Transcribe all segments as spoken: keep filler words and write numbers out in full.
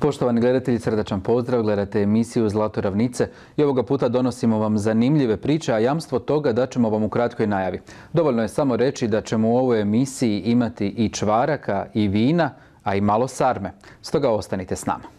Poštovani gledatelji, srdačan pozdrav, gledate emisiju Zlato ravnice i ovoga puta donosimo vam zanimljive priče, a jamstvo toga da ćemo vam u kratkoj najavi. Dovoljno je samo reći da ćemo u ovoj emisiji imati i čvaraka i vina, a i malo sarme. Stoga ostanite s nama.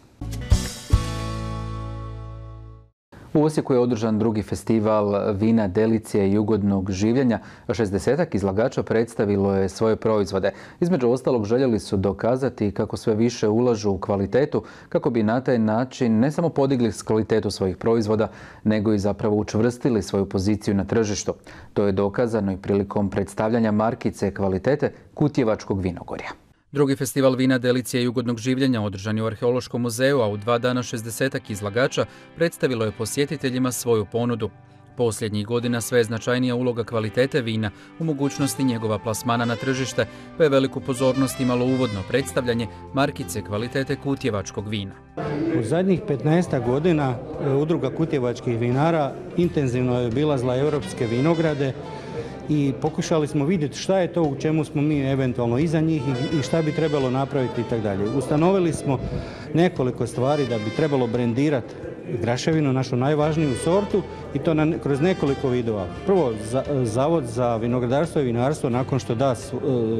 U Osijeku je održan drugi festival vina, delicije i ugodnog življenja. šezdesetak izlagača predstavilo je svoje proizvode. Između ostalog željeli su dokazati kako sve više ulažu u kvalitetu, kako bi na taj način ne samo podigli kvalitetu svojih proizvoda, nego i zapravo učvrstili svoju poziciju na tržištu. To je dokazano i prilikom predstavljanja markice kvalitete Kutjevačkog vinogorja. Drugi festival vina, delicije i ugodnog življenja održan je u Arheološkom muzeju, a u dva dana šezdesetak izlagača predstavilo je posjetiteljima svoju ponudu. Posljednjih godina sve je značajnija uloga kvalitete vina u mogućnosti njegova plasmana na tržište, pa je veliku pozornost imalo uvodno predstavljanje markice kvalitete Kutjevačkog vina. U zadnjih petnaestak godina Udruga Kutjevačkih vinara intenzivno je obilazila europske vinograde i pokušali smo vidjeti šta je to u čemu smo mi eventualno iza njih i šta bi trebalo napraviti i tako dalje. Ustanovili smo nekoliko stvari da bi trebalo brendirati graševinu, našu najvažniju sortu, i to na, kroz nekoliko vidova. Prvo, za, Zavod za vinogradarstvo i vinarstvo nakon što da s, e,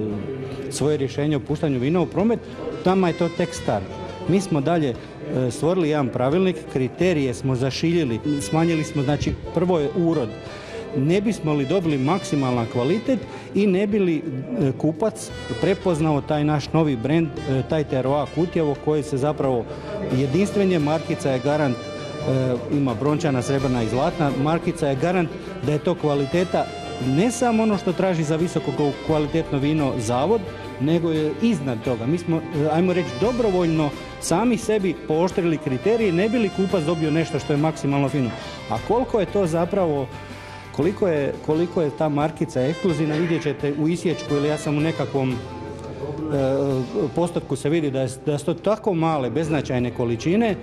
svoje rješenje o puštanju vina u promet, tamo je to tek start. Mi smo dalje e, stvorili jedan pravilnik, kriterije smo zašiljili, smanjili smo, znači prvo je urod. Ne bismo li dobili maksimalan kvalitet i ne bi li kupac prepoznao taj naš novi brend, taj terroir Kutjevo, koji se zapravo jedinstven je, markica je garant, ima brončana, srebrna i zlatna, markica je garant da je to kvaliteta, ne samo ono što traži za visoko kvalitetno vino Zavod, nego je iznad toga. Mi smo, ajmo reći, dobrovoljno sami sebi pooštrili kriterije, ne bi li kupac dobio nešto što je maksimalno fino. A koliko je to zapravo Koliko je, koliko je ta markica ekskluzivna, vidjet ćete u isječku, ili ja sam u nekakvom e, postotku se vidi da, je, da su to tako male, beznačajne količine.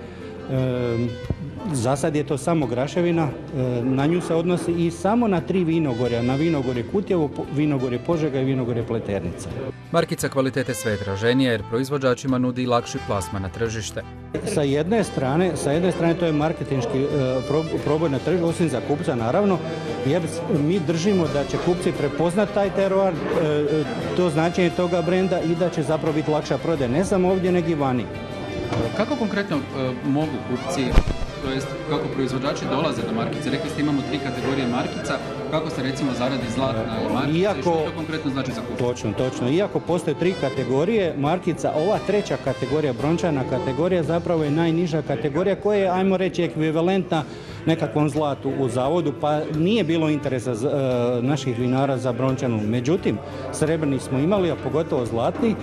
E, za sad je to samo graševina, e, na nju se odnosi i samo na tri vinogorja, na vinogorje Kutjevo, vinogorje Požega i vinogorje Pleternica. Markica kvalitete sve je traženija jer proizvođačima nudi lakši plasman na tržište. Sa jedne strane, sa jedne strane to je marketinški e, proboj na tržištu, osim za kupca naravno, jer mi držimo da će kupci prepoznati taj terroir, e, to značenje toga brenda, i da će zapravo biti lakša prodaja, ne samo ovdje nego i vani. Kako konkretno e, mogu kupci, to jest kako proizvođači dolaze do markice? Rekli ste imamo tri kategorije markica, kako se recimo zaradi zlatna markica, iako, i što to konkretno znači za kupce? Točno, točno. Iako postoje tri kategorije markica, ova treća kategorija, brončana kategorija, zapravo je najniža kategorija koja je, ajmo reći, ekvivalentna nekakvom zlatu u Zavodu, pa nije bilo interesa z, e, naših vinara za brončanu. Međutim, srebrni smo imali, a pogotovo zlatni.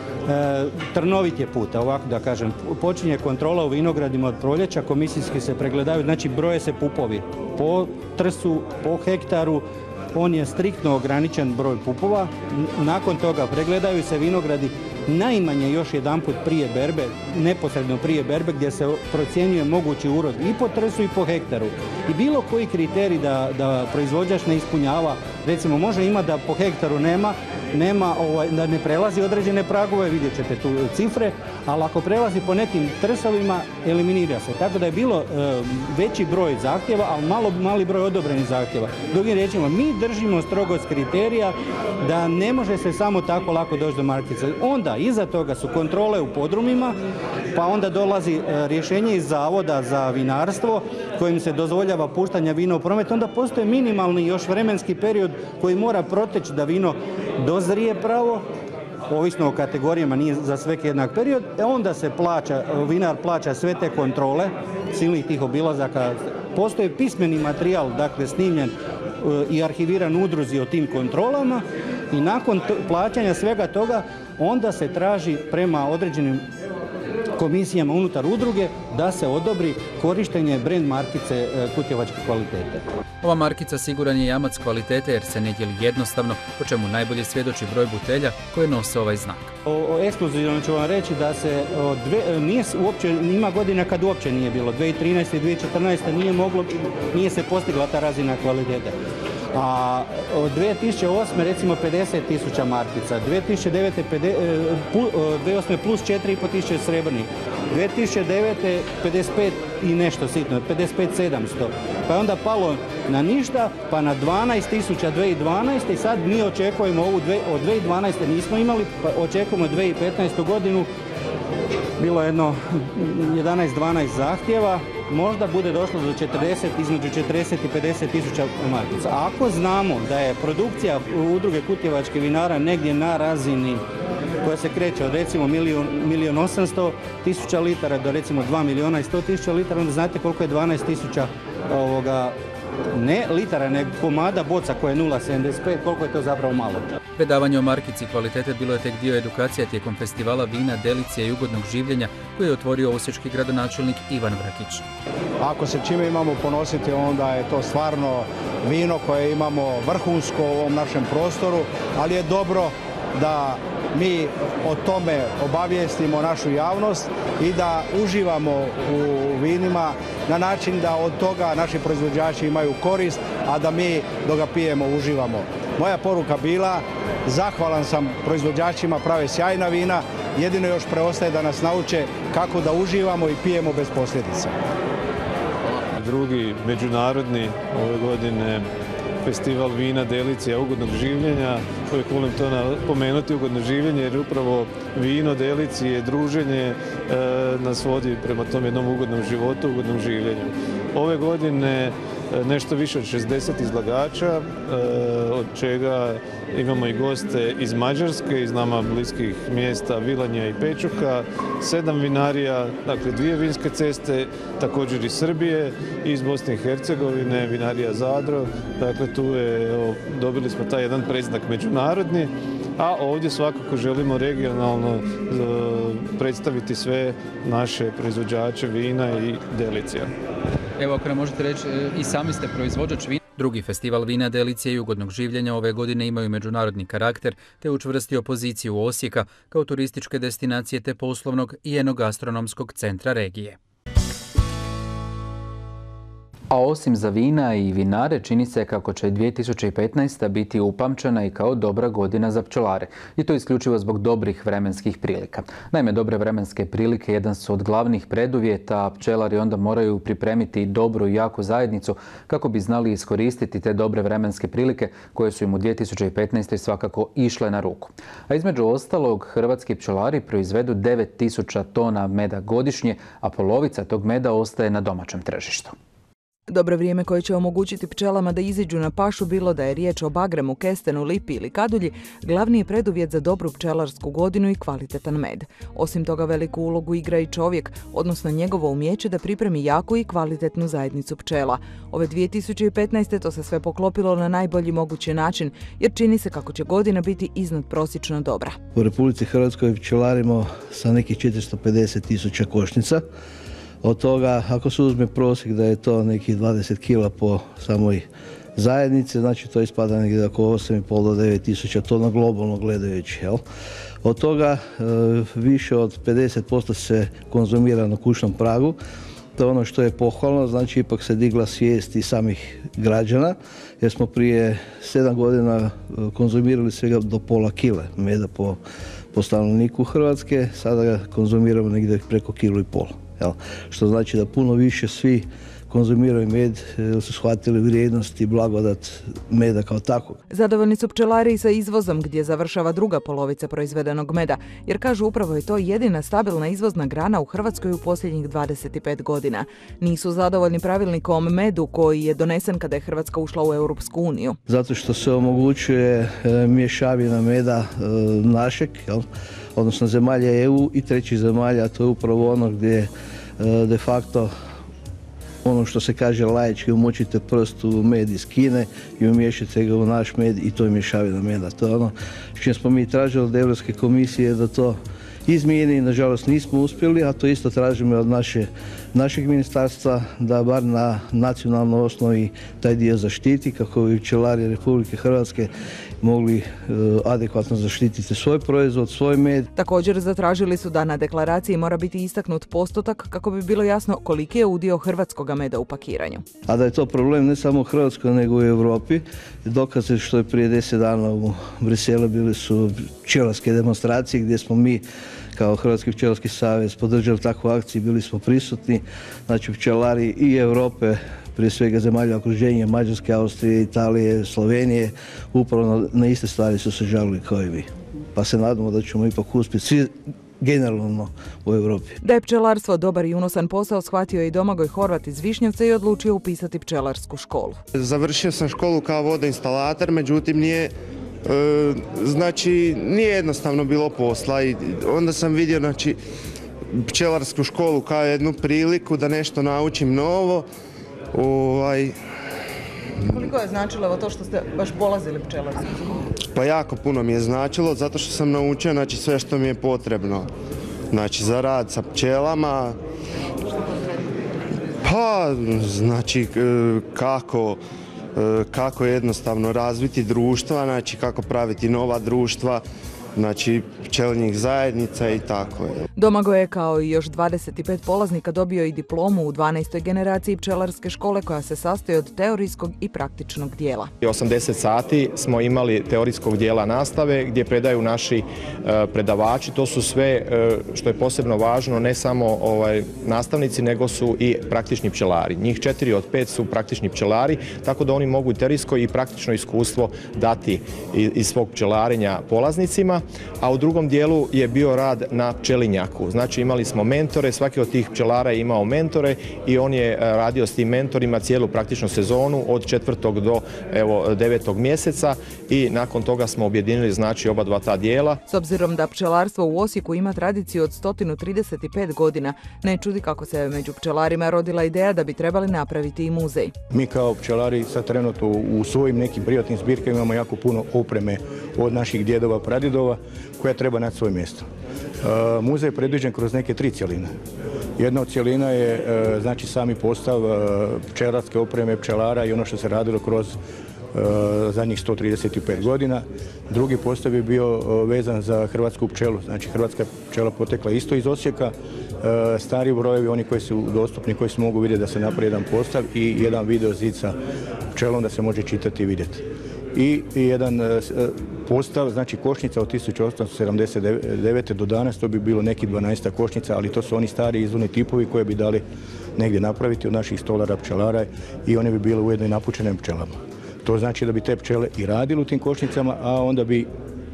E, trnovit je put, ovako da kažem. Počinje kontrola u vinogradima od proljeća, komisijski se pregledaju, znači broje se pupovi po trsu, po hektaru, on je striktno ograničen broj pupova. Nakon toga pregledaju se vinogradi najmanje još jedanput prije berbe, neposredno prije berbe, gdje se procjenjuje mogući urod i po trsu i po hektaru. I bilo koji kriterij da, da proizvođač ne ispunjava, recimo može ima da po hektaru nema, nema ovaj, da ne prelazi određene pragove, vidjet ćete tu cifre, ali ako prelazi po nekim trsovima, eliminira se. Tako da je bilo e, veći broj zahtjeva, ali malo, mali broj odobrenih zahtjeva. Drugim riječima, mi držimo strogost kriterija da ne može se samo tako lako doći do markice. Onda iza toga su kontrole u podrumima, pa onda dolazi e, rješenje iz Zavoda za vinarstvo kojim se dozvoljava puštanje vina u promet. Onda postoji minimalni još vremenski period koji mora proteći da vino dozrije pravo, ovisno o kategorijama, nije za svaki jednak period. E onda se plaća, vinar plaća sve te kontrole, silnih tih obilazaka. Postoji pismeni materijal, dakle snimljen e, i arhiviran u udruzi o tim kontrolama, i nakon plaćanja svega toga onda se traži prema određenim komisijama unutar udruge da se odobri korištenje brand markice Kutjevačke kvalitete. Ova markica siguran je jamac kvalitete jer se ne dijeli jednostavno, po čemu najbolje svjedoči broj butelja koje nose ovaj znak. O, o ekskluzivno ću vam reći da se o, dve, nije uopće, ima godina kad uopće nije bilo. dvije tisuće trinaeste i dvije tisuće četrnaeste nije moglo, nije se postigla ta razina kvalitete. A od dvije tisuće osme recimo pedeset tisuća markica, dvije tisuće devete, dvije tisuće osme plus četiri i pol tisuće srebrnih. dvije tisuće devete. pedeset pet i nešto sitno, pedeset pet sedamsto. Pa je onda palo na ništa, pa na dvanaest tisuća dvije tisuće dvanaeste. i sad mi očekujemo ovu dve, od dvije tisuće dvanaeste nismo imali, pa očekujemo dvije tisuće petnaestu. godinu. Bilo je jedno jedanaest dvanaest zahtjeva, možda bude došlo do četrdeset, između četrdeset i pedeset tisuća markica. A ako znamo da je produkcija udruge kutjevačkih vinara negdje na razini koja se kreće od recimo milijun osamsto tisuća litara do recimo dva milijuna i sto tisuća litara, onda znate koliko je dvanaest tisuća ovoga, ne litara, nego komada boca koje je nula zarez sedamdeset pet, koliko je to zapravo malo. Predavanje o markici kvalitete bilo je tek dio edukacija tijekom festivala vina, delicije i ugodnog življenja koji je otvorio osječki gradonačelnik Ivan Vrakić. Ako se čime imamo ponositi, onda je to stvarno vino koje imamo vrhunsko u ovom našem prostoru, ali je dobro da mi o tome obavijestimo našu javnost i da uživamo u vinima na način da od toga naši proizvođači imaju korist, a da mi dok ga pijemo uživamo. Moja poruka bila, zahvalan sam proizvođačima, prave sjajna vina, jedino još preostaje da nas nauče kako da uživamo i pijemo bez posljedica. Drugi međunarodni ove godine festival vina, delicija, ugodnog življenja. Uvijek volim to pomenuti, ugodno življenje, jer upravo vino, delicije, druženje e, nas vodi prema tom jednom ugodnom životu, ugodnom življenju. Ove godine nešto više od šezdeset izlagača, od čega imamo i goste iz Mađarske, iz nama bliskih mjesta Vilanja i Pečuha, sedam vinarija, dakle dvije vinske ceste, također iz Srbije, iz Bosne i Hercegovine, vinarija Zadro, dakle tu je, evo, dobili smo taj jedan predznak međunarodni, a ovdje svakako želimo regionalno predstaviti sve naše proizvođače vina i delicija. Evo, ako nam možete reći, i sami ste proizvođač vina. Drugi festival vina, delicije i ugodnog življenja ove godine imaju međunarodni karakter te učvrstio poziciju Osijeka kao turističke destinacije te poslovnog i enogastronomskog centra regije. A osim za vina i vinare, čini se kako će dvije tisuće petnaesta. biti upamćena i kao dobra godina za pčelare. I to isključivo zbog dobrih vremenskih prilika. Naime, dobre vremenske prilike jedan su od glavnih preduvjeta, a pčelari onda moraju pripremiti dobru i jaku zajednicu kako bi znali iskoristiti te dobre vremenske prilike koje su im u dvije tisuće petnaestoj. svakako išle na ruku. A između ostalog, hrvatski pčelari proizvedu devet tisuća tona meda godišnje, a polovica tog meda ostaje na domaćem tržištu. Dobro vrijeme koje će omogućiti pčelama da iziđu na pašu, bilo da je riječ o bagremu, kestenu, lipi ili kadulji, glavni je preduvjet za dobru pčelarsku godinu i kvalitetan med. Osim toga, veliku ulogu igra i čovjek, odnosno njegovo umjeće da pripremi jaku i kvalitetnu zajednicu pčela. Ove dvije tisuće petnaeste. to se sve poklopilo na najbolji mogući način, jer čini se kako će godina biti iznadprosječno dobra. U Republici Hrvatskoj pčelarimo sa nekih četiristo pedeset tisuća košnica. Od toga, ako se uzme prosjek da je to nekih dvadeset kila po samoj zajednici, znači to ispada negdje oko osam i pol do devet tisuća tona globalno gledajući. Jel? Od toga e, više od pedeset posto se konzumira na kućnom pragu. To je ono što je pohvalno, znači ipak se digla svijest i samih građana, jer smo prije sedam godina konzumirali svega do pola kile meda po, po stanovniku Hrvatske, sada ga konzumiramo negdje preko kilu i pol. Jel? Što znači da puno više svi konzumiraju med, jer su shvatili vrijednost i blagodat meda kao takvog. Zadovoljni su pčelari i sa izvozom, gdje završava druga polovica proizvedenog meda, jer kažu upravo je to jedina stabilna izvozna grana u Hrvatskoj u posljednjih dvadeset pet godina. Nisu zadovoljni pravilnikom medu koji je donesen kada je Hrvatska ušla u Europsku uniju. Zato što se omogućuje mješavina meda našeg, jel? Odnosno zemalja E U i trećih zemalja, to je upravo ono gdje de facto ono što se kaže laički, umočite prst u med iz Kine i umiješate ga u naš med i to je mješavina meda. To je ono što smo mi tražili od Europske komisije da to izmijeni, nažalost nismo uspjeli, a to isto tražimo od naše, našeg ministarstva da bar na nacionalnoj osnovi taj dio zaštiti kako bi pčelari Republike Hrvatske mogli adekvatno zaštititi svoj proizvod, svoj med. Također zatražili su da na deklaraciji mora biti istaknut postotak kako bi bilo jasno koliki je udio hrvatskog meda u pakiranju. A da je to problem ne samo u Hrvatskoj nego i u Europi, dokaz je što je prije deset dana u Briselu bili su pčelarske demonstracije gdje smo mi kao Hrvatski pčelarski savez podržali takvu akciju, bili smo prisutni, znači pčelari i Europe, prije svega zemalja okruženja, Mađarske, Austrije, Italije, Slovenije, upravo na, na iste stvari su se žalili kao i vi. Pa se nadamo da ćemo ipak uspjeti svi generalno u Europi. Da je pčelarstvo dobar i unosan posao shvatio je i Domagoj Horvat iz Višnjevca i odlučio upisati pčelarsku školu. Završio sam školu kao vodoinstalater, međutim nije E, znači, nije jednostavno bilo posla i onda sam vidio, znači, pčelarsku školu kao jednu priliku da nešto naučim novo. Ovaj... Koliko je značilo to što ste baš polazili pčelarsku školu? Pa jako puno mi je značilo, zato što sam naučio, znači, sve što mi je potrebno. Znači, za rad sa pčelama. Pa, znači, kako... kako jednostavno razviti društva, znači kako praviti nova društva, znači pčelinjih zajednica i tako je. Domagoj je kao i još dvadeset pet polaznika dobio i diplomu u dvanaestoj generaciji pčelarske škole koja se sastoji od teorijskog i praktičnog dijela. osamdeset sati smo imali teorijskog dijela nastave gdje predaju naši predavači. To su sve, što je posebno važno, ne samo ovaj, nastavnici, nego su i praktični pčelari. Njih četiri od pet su praktični pčelari, tako da oni mogu i teorijsko i praktično iskustvo dati iz svog pčelarenja polaznicima. A u drugom dijelu je bio rad na pčelinjaku. Znači imali smo mentore, svaki od tih pčelara je imao mentore i on je radio s tim mentorima cijelu praktičnu sezonu od četvrtog do evo, devetog mjeseca i nakon toga smo objedinili znači oba dva ta dijela. S obzirom da pčelarstvo u Osijeku ima tradiciju od sto trideset pet godina, ne čudi kako se među pčelarima rodila ideja da bi trebali napraviti i muzej. Mi kao pčelari sad trenutno u svojim nekim privatnim zbirkama imamo jako puno opreme od naših djedova, pradjedova koja treba naći svoje mjesto. E, muzej je predviđen kroz neke tri cjeline. Jedna od cjelina je e, znači sami postav e, pčelarske opreme, pčelara i ono što se radilo kroz e, zadnjih sto trideset pet godina. Drugi postav je bio e, vezan za hrvatsku pčelu. Znači hrvatska pčela potekla isto iz Osijeka. E, stari brojevi, oni koji su dostupni, koji se mogu vidjeti da se napravi jedan postav i jedan video zid sa pčelom da se može čitati i vidjeti. I, i jedan e, postav, znači košnica od tisuću osamsto sedamdeset devete do danas, to bi bilo neki dvanaest košnica, ali to su oni stari izvorni tipovi koje bi dali negdje napraviti od naših stolara, pčelara i one bi bile ujedno i napučene pčelama. To znači da bi te pčele i radili u tim košnicama, a onda bi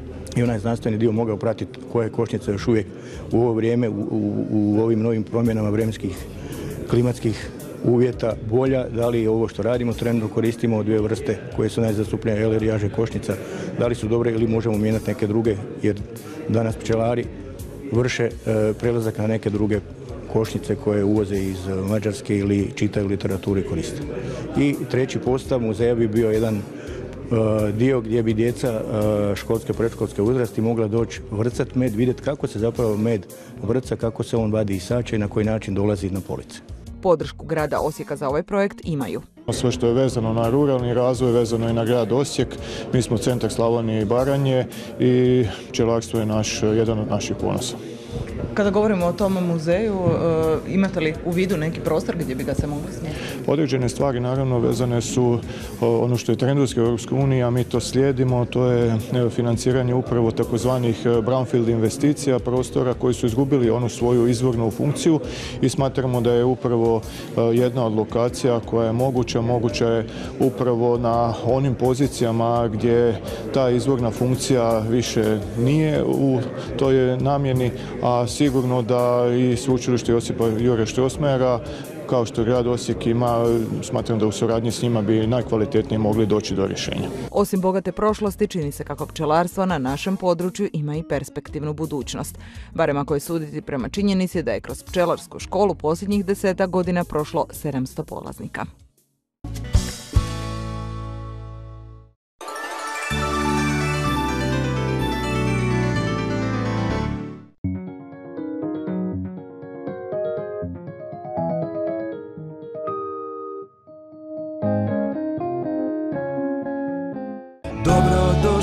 i onaj znanstveni dio mogao pratiti koje košnice još uvijek u ovo vrijeme, u, u, u ovim novim promjenama vremenskih, klimatskih uvjeta bolja, da li ovo što radimo trenutno koristimo dvije vrste koje su najzastupnije, eler, jaže, košnica, da li su dobre ili možemo mijenjati neke druge, jer danas pčelari vrše e, prelazak na neke druge košnice koje uvoze iz Mađarske ili čitaju literaturu i koriste. I treći postav muzeja bi bio jedan e, dio gdje bi djeca e, školske, predškolske uzrasti mogla doći vrcat med, vidjeti kako se zapravo med vrca, kako se on vadi iz sača i na koji način dolazi na police. Podršku grada Osijeka za ovaj projekt imaju. Sve što je vezano na ruralni razvoj, vezano i na grad Osijek. Mi smo centar Slavonije i Baranje i pčelarstvo je naš, jedan od naših ponosa. Kada govorimo o tom muzeju, imate li u vidu neki prostor gdje bi ga se mogli smjestiti? Određene stvari naravno vezane su ono što je trendovski u Europskoj uniji, a mi to slijedimo, to je financiranje upravo takozvanih brownfield investicija, prostora koji su izgubili onu svoju izvornu funkciju i smatramo da je upravo jedna od lokacija koja je moguća, moguća je upravo na onim pozicijama gdje ta izvorna funkcija više nije u toj namjeni, a sigurno da i sveučilište Josipa Jure Strossmayera, kao što grad Osijek ima, smatram da u suradnji s njima bi najkvalitetnije mogli doći do rješenja. Osim bogate prošlosti, čini se kako pčelarstvo na našem području ima i perspektivnu budućnost. Barem ako je suditi prema činjenici da je kroz pčelarsku školu posljednjih desetak godina prošlo sedamsto polaznika.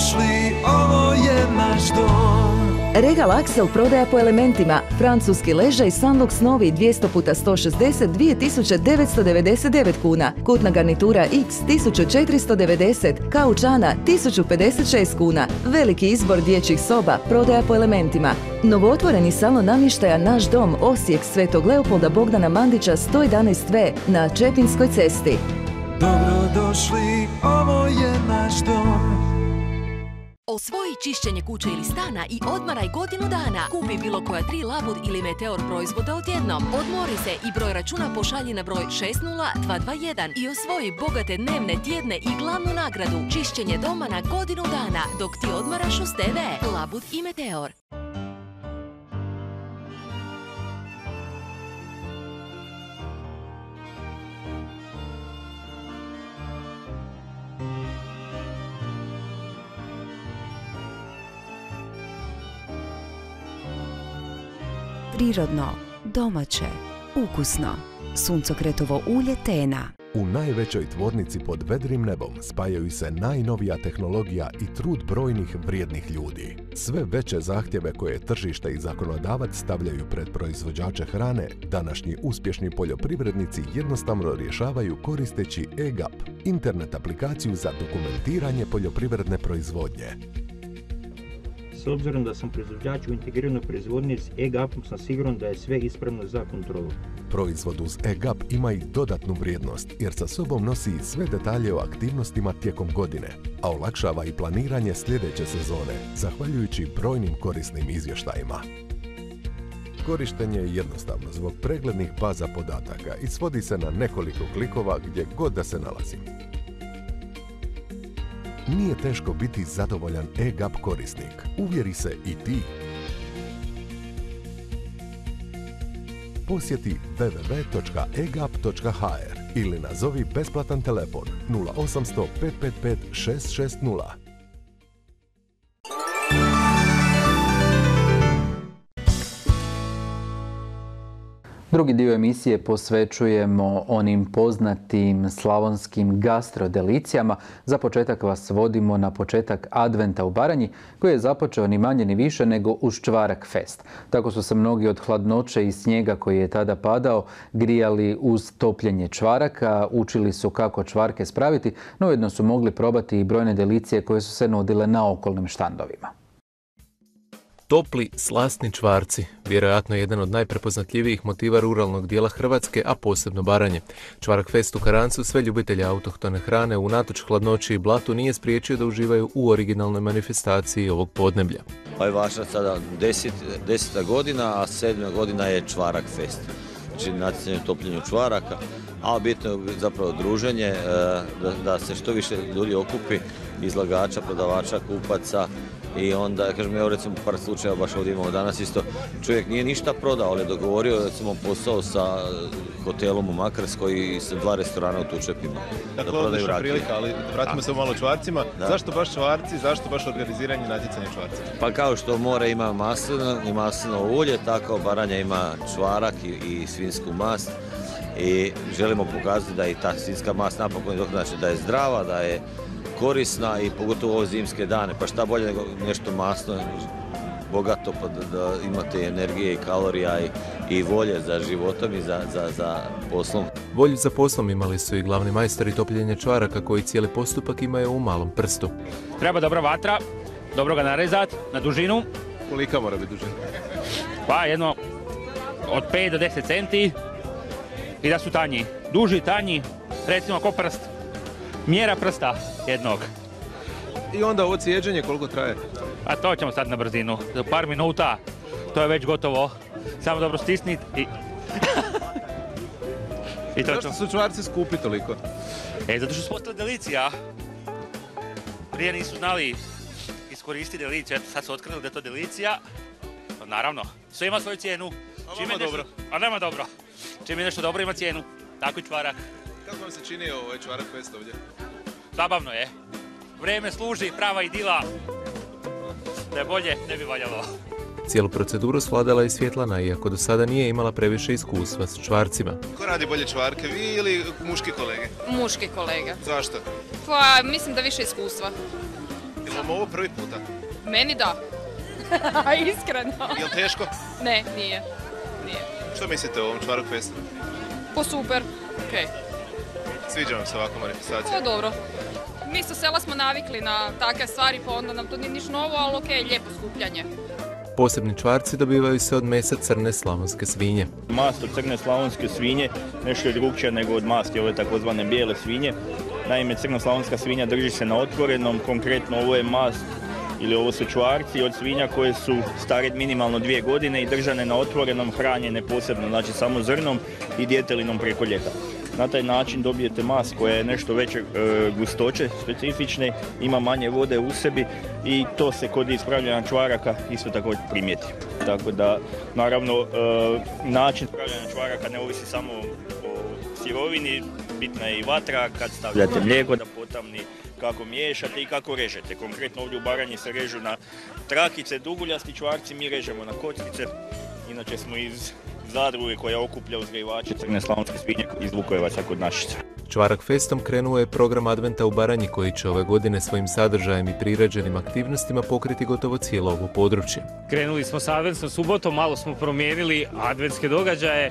Dobrodošli, ovo je naš dom. Regal Axel prodaja po elementima. Francuski ležaj Sunlux novi dvjesto puta sto šezdeset dvije tisuće devetsto devedeset devet kuna. Kutna garnitura X tisuću četiristo devedeset, kaučana tisuću pedeset šest kuna. Veliki izbor dječjih soba prodaja po elementima. Novootvoreni salon namještaja Naš dom Osijek Svetog Leopolda Bogdana Mandića sto jedanaest V na Čepinskoj cesti. Dobrodošli, ovo je naš dom. Osvoji čišćenje kuće ili stana i odmaraj godinu dana. Kupi bilo koja tri Labud ili Meteor proizvoda odjednom. Odmori se i broj računa pošalji na broj šest nula dva dva jedan i osvoji bogate dnevne, tjedne i glavnu nagradu. Čišćenje doma na godinu dana dok ti odmaraš uz te ve. Labud i Meteor. Prirodno, domaće, ukusno. Suncokretovo ulje Tena. U najvećoj tvornici pod vedrim nebom spajaju se najnovija tehnologija i trud brojnih vrijednih ljudi. Sve veće zahtjeve koje tržište i zakonodavac stavljaju pred proizvođače hrane, današnji uspješni poljoprivrednici jednostavno rješavaju koristeći e gap, internet aplikaciju za dokumentiranje poljoprivredne proizvodnje. S obzirom da sam proizvođač u integriranoj proizvodnji s e gapom sam siguran da je sve ispravno za kontrolu. Proizvod uz e gap ima i dodatnu vrijednost jer sa sobom nosi sve detalje o aktivnostima tijekom godine, a olakšava i planiranje sljedeće sezone, zahvaljujući brojnim korisnim izvještajima. Korištenje je jednostavno zbog preglednih baza podataka i svodi se na nekoliko klikova gdje god da se nalazi. Nije teško biti zadovoljan e gap korisnik. Uvjeri se i ti. Posjeti w w w točka e gap točka h r ili nazovi besplatan telefon nula osam sto pet pet pet šest šest nula. Drugi dio emisije posvećujemo onim poznatim slavonskim gastrodelicijama. Za početak vas vodimo na početak adventa u Baranji, koji je započeo ni manje ni više nego uz Čvarak fest. Tako su se mnogi od hladnoće i snijega koji je tada padao grijali uz topljenje čvaraka, učili su kako čvarke spraviti, no ujedno su mogli probati i brojne delicije koje su se nudile na okolnim štandovima. Topli, slasni čvarci, vjerojatno jedan od najprepoznatljivijih motiva ruralnog dijela Hrvatske, a posebno Baranje. Čvarak fest u Karancu sve ljubitelje autohtone hrane unatoč hladnoći i blatu nije spriječio da uživaju u originalnoj manifestaciji ovog podneblja. Ovo je vaša sada deset, deseta godina, a sedma godina je Čvarak fest. Znači natjecanje u topljenju čvaraka, a bitno je zapravo druženje, da, da se što više ljudi okupi, izlagača, prodavača, kupaca. I onda, kažem, evo recimo par slučajeva baš ovdje imamo danas isto, čovjek nije ništa prodao, ali je dogovorio recimo posao sa hotelom u Makarskoj i sa dva restorana u Tučepima. Dakle, da odlična prilika, ali vratimo se malo čvarcima. Da. Zašto baš čvarci, zašto baš organiziranje natjecanja čvarca? Pa kao što more ima maslino i maslinovo ulje, tako Baranja ima čvarak i, i svinjsku mast. I želimo pokazati da i ta svinjska mast napokon znači da je zdrava, da je korisna i pogotovo ovo zimske dane. Pa šta bolje nego nešto masno, bogato, pa da, da imate energije i kalorija i, i volje za životom i za, za, za poslom. Volju za poslom imali su i glavni majstori topljenja čvaraka koji cijeli postupak imaju u malom prstu. Treba dobra vatra, dobro ga narezat na dužinu. Kolika mora biti dužina? Pa jedno od pet do deset centi i da su tanji. Duži, tanji, recimo ko prst. Mjera prsta jednog. I onda ovo cijeđenje koliko traje? A to ćemo sad na brzinu. Za par minuta to je već gotovo. Samo dobro stisnit i... I to zašto su čvarci skupi toliko? E, zato što su postali delicija. Prije nisu znali iskoristiti deliciju. Eto, sad su otkrili da je to delicija. No, naravno, sve ima svoju cijenu. A nema dobro. A nema dobro. Čim je nešto dobro ima cijenu. Tako i čvarak. Kako vam se čini ovaj Čvarak fest ovdje? Zabavno je. Vrijeme služi, prava idila. Da je bolje, ne bi valjalo. Cijelu proceduru svladala je Svjetlana, iako do sada nije imala previše iskustva s čvarcima. Ko radi bolje čvarke, vi ili muški kolege? Muški kolege. Zašto? Pa mislim da više iskustva. Jel Vam ovo prvi puta? Meni da. Iskreno. Jel teško? Ne, nije. Nije. Što mislite o ovom Čvarok Festu? Po super. Okej. Sviđa vam se ovakva manifestacija? Pa dobro. Mi sa sela smo navikli na takve stvari, pa onda nam to nije niš novo, ali okej, lijepo skupljanje. Posebni čvarci dobivaju se od mesa crne slavonske svinje. Mast od crne slavonske svinje nešto je drugčija nego od masti ove takozvane bijele svinje. Naime, crna slavonska svinja drži se na otvorenom, konkretno ovo je mast ili ovo su čvarci od svinja koje su stare minimalno dvije godine i držane na otvorenom, hranjene posebno, znači samo zrnom i djetelinom preko ljeta. Na taj način dobijete mast koja je nešto veće e, gustoće, specifične, ima manje vode u sebi i to se kod ispravljanja čvaraka isto tako primijeti. Tako da, naravno, e, način ispravljanja čvaraka ne ovisi samo o sirovini, bitna je i vatra, kad stavljate mlijeko da potamni, kako miješate i kako režete. Konkretno ovdje u Baranji se režu na trakice, duguljasti čvarci, mi režemo na kockice, inače smo iz zadruge koja okuplja uzgajivače crne slavonske svinje iz Vukojevaca kod Našica. Čvarak Festom krenuo je program Adventa u Baranji koji će ove godine svojim sadržajem i priređenim aktivnostima pokriti gotovo cijelo ovo područje. Krenuli smo sa adventskom subotom, malo smo promijenili adventske događaje. E,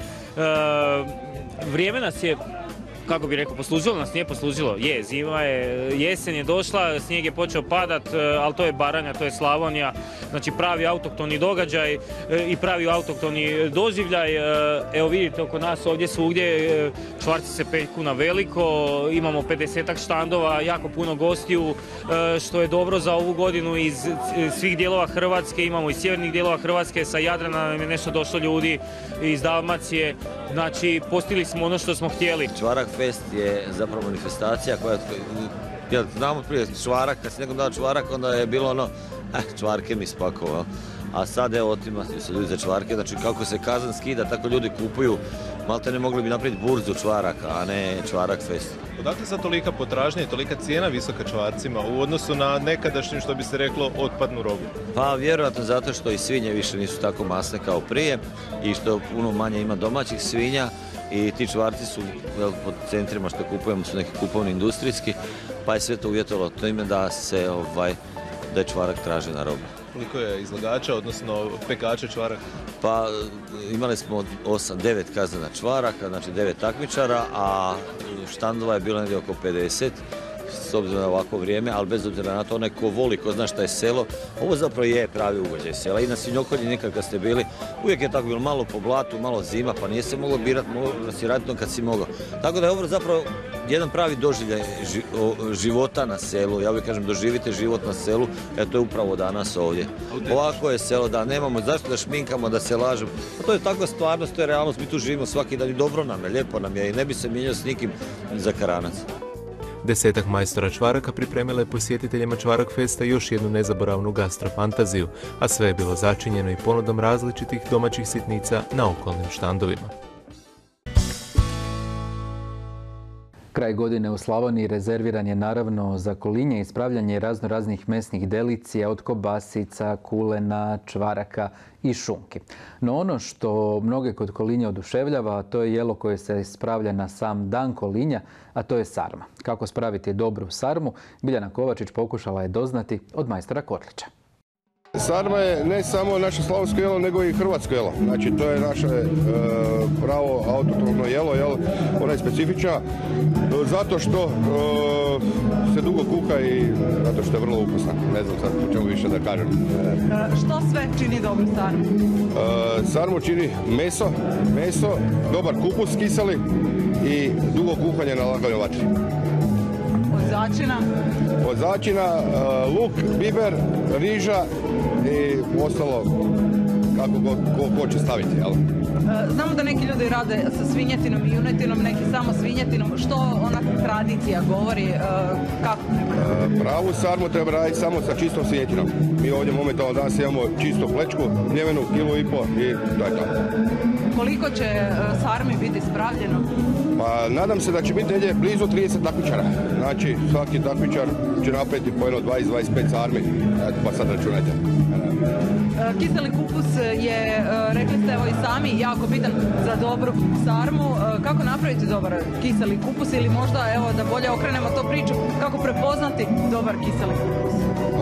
vrijeme nas je, kako bi rekao, poslužilo nas, nije poslužilo. Je, zima je, jesen je došla, snijeg je počeo padat, ali to je Baranja, to je Slavonija. Znači pravi autohtoni događaj i pravi autohtoni doživljaj. Evo vidite oko nas ovdje svugdje čvarci se peku na veliko, imamo pedesetak štandova, jako puno gostiju, što je dobro za ovu godinu iz svih dijelova Hrvatske, imamo iz sjevernih dijelova Hrvatske, sa Jadrana nam je nešto došlo ljudi iz Dalmacije, znači postigli smo ono što smo htjeli. Čvarak Fest je zapravo manifestacija koja, ja znamo prije čvarak, kad se nekom dao čvarak, onda je bilo ono, eh, čvarke mi spakovao. A sad evo otimati se ljudi za čvarke, znači kako se kazan skida, tako ljudi kupuju, malte ne mogli bi napraviti burzu čvaraka, a ne Čvarak Fest. Odakle sad tolika potražnja i tolika cijena visoka čvarcima u odnosu na nekadašnjim, što bi se reklo, otpadnu robu? Pa vjerojatno zato što i svinje više nisu tako masne kao prije i što puno manje ima domaćih svinja i ti čvarci su po centrima što kupujemo su neki kupovni industrijski, pa je sve to uvjetovalo time da se ovaj, da je čvarak traži na robu. Koliko je izlagača, odnosno pekača čvaraka? Pa imali smo osam devet kazana čvaraka, znači devet takmičara, a štandova je bilo negdje oko pedeset, s obzirom na ovako vrijeme, ali bez obzira na to, onaj ko voli, ko zna šta je selo, ovo zapravo je pravi ugođaj sela. I na Svinjokolji nikad kad ste bili, uvijek je tako bilo malo po blatu, malo zima, pa nije se moglo birati, moglo si raditi kad si mogao. Tako da je ovo zapravo jedan pravi doživljaj života na selu. Ja uvijek kažem, doživite život na selu, jer to je upravo danas ovdje. Ovako je selo, da nemamo zašto da šminkamo, da se lažemo. Pa to je takva stvarnost, to je realnost, mi tu živimo svaki dan i dobro nam je, lijepo nam je i ne bi se mijenjao s nikim za karanac. Desetak majstora čvaraka pripremila je posjetiteljima Čvarak Festa još jednu nezaboravnu gastrofantaziju, a sve je bilo začinjeno i ponudom različitih domaćih sitnica na okolnim štandovima. Kraj godine u Slavoniji rezerviran je naravno za kolinje i ispravljanje razno raznih mesnih delicija od kobasica, kulena, čvaraka i šunki. No ono što mnoge kod kolinja oduševljava, to je jelo koje se ispravlja na sam dan kolinja, a to je sarma. Kako spraviti dobru sarmu, Biljana Kovačić pokušala je doznati od majstora Kotlića. Sarma je ne samo naše slavonsko jelo, nego i hrvatsko jelo. Znači, to je naše e, pravo autohtono jelo, jel? Ona je specifična e, zato što e, se dugo kuha i zato što je vrlo ukusna. Ne znam sad o čemu više da kažem. E, što sve čini dobru sarmu? E, sarmu čini meso, meso, dobar kupus kiseli i dugo kuhanje na laganoj vatri. Od začina? Od začina, e, luk, biber, riža i ostalo kako go, ko, ko će staviti, jel? Znamo da neki ljudi rade sa svinjetinom i junetinom, neki samo svinjetinom. Što ona tradicija govori? Kako? Pravu sarmu treba raditi samo sa čistom svinjetinom. Mi ovdje momentalno danas imamo čistu plečku, mljevenu, kilu i po i to je to. Koliko će sarmi biti spravljeno? Pa nadam se da će biti negdje blizu trideset takmičara. Znači svaki takmičar će napraviti po jedno dvadeset do dvadeset pet sarmi, pa sad računajte. Kiseli kupus je, rekli ste evo i sami, jako bitan za dobru sarmu. Kako napraviti dobar kiseli kupus ili možda evo da bolje okrenemo to priču, kako prepoznati dobar kiseli kupus?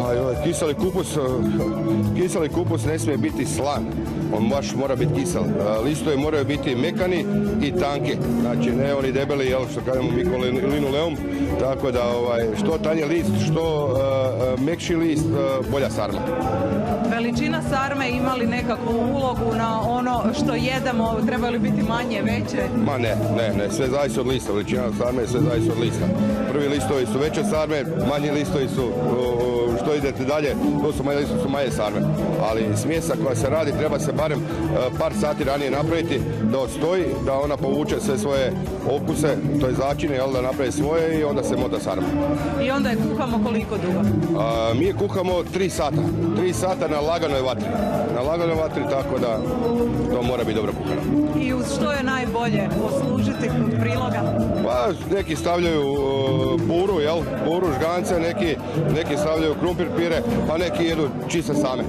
Kiseli kupus, kiseli kupus ne smije biti slan, on baš mora biti kisel. Listovi moraju biti mekani i tanki, znači ne oni debeli, jel, što kažemo mi linoleum, tako da ovaj, što tanji list, što uh, mekši list, uh, bolja sarma. Veličina sarme ima li nekakvu ulogu na ono što jedemo, treba li biti manje, veće? Ma ne, ne, ne, sve zavisi od lista, veličina sarme sve zavisi od lista. Prvi listovi su veće sarme, manji listovi su, uh, što idete dalje, to su manje listovi, su manje sarme. Ali smjesa koja se radi treba se barem uh, par sati ranije napraviti da odstoji, da ona povuče sve svoje okuse, to je začine, jel, da napravi svoje i onda se mota sarma. I onda je kuhamo koliko dugo? Uh, mi je kuhamo tri sata, tri sata na laganoj vatri, na laganoj vatri, tako da to mora biti dobro kuhano. I uz što je najbolje poslužiti kod priloga? Pa neki stavljaju uh, buru, jel, buru, žgance, neki, neki stavljaju krumpir pire, pa neki jedu čiste same.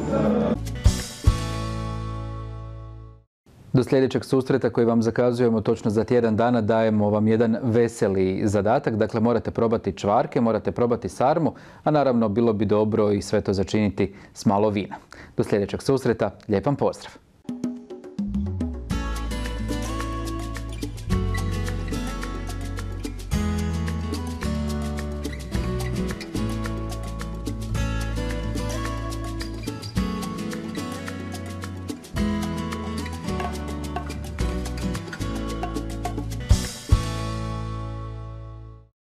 Do sljedećeg susreta koji vam zakazujemo točno za tjedan dana dajemo vam jedan veseli zadatak. Dakle, morate probati čvarke, morate probati sarmu, a naravno bilo bi dobro i sve to začiniti s malo vina. Do sljedećeg susreta, lijep vam pozdrav!